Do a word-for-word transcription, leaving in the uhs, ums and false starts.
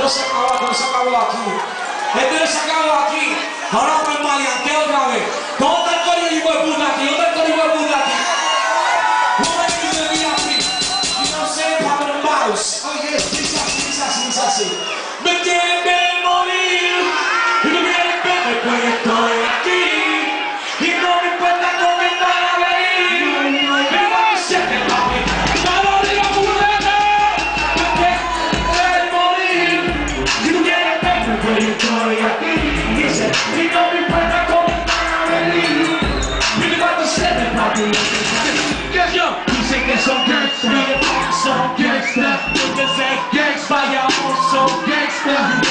no se acabó, no se acabó aquí. Este no se acabó aquí. Ahora vamos al maleanteo otra vez. ¿Dónde está el corillo hijo de puta aquí? ¿Dónde está el corillo de puta aquí? ¿Dónde está el corillo de aquí? You know what I'm saying? Popping them bottles. Oh yes, dice así, dice así, dice así. Me tienen que morir. Y no me quieren ver, pues estoy aquí. Y no me importa cómo me van a venir. Me van a hacer que papi. No lo digo purete. Me tienen que morir. Y no quieren verme, pues estoy aquí. Dice, y no me importa cómo me van a venir. Me van a hacer que papi. Yo, dicen que son gangsta, son gangsta. Yo que sé gangsta, ya son gangsta.